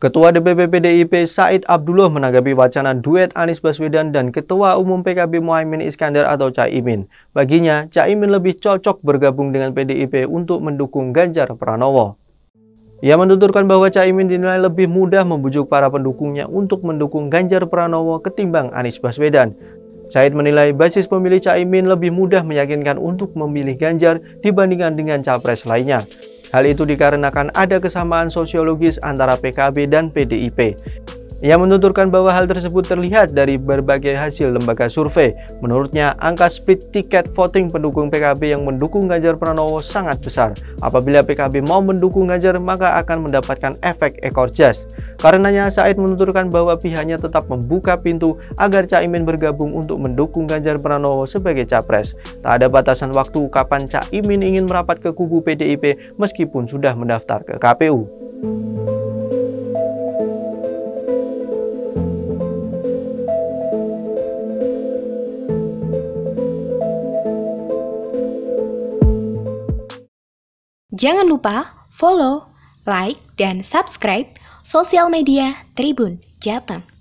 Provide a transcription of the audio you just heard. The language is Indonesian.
Ketua DPP PDIP Said Abdullah menanggapi wacana duet Anies Baswedan dan Ketua Umum PKB Muhaimin Iskandar atau Caimin. Baginya, Caimin lebih cocok bergabung dengan PDIP untuk mendukung Ganjar Pranowo. Ia menuturkan bahwa Caimin dinilai lebih mudah membujuk para pendukungnya untuk mendukung Ganjar Pranowo ketimbang Anies Baswedan. Said menilai basis pemilih Caimin lebih mudah meyakinkan untuk memilih Ganjar dibandingkan dengan capres lainnya. Hal itu dikarenakan ada kesamaan sosiologis antara PKB dan PDIP. Ia menuturkan bahwa hal tersebut terlihat dari berbagai hasil lembaga survei. Menurutnya, angka split tiket voting pendukung PKB yang mendukung Ganjar Pranowo sangat besar. Apabila PKB mau mendukung Ganjar, maka akan mendapatkan efek ekor jas. Karenanya, Said menuturkan bahwa pihaknya tetap membuka pintu agar Caimin bergabung untuk mendukung Ganjar Pranowo sebagai capres. Tak ada batasan waktu kapan Caimin ingin merapat ke kubu PDIP meskipun sudah mendaftar ke KPU. Jangan lupa follow, like, dan subscribe sosial media Tribun Jateng.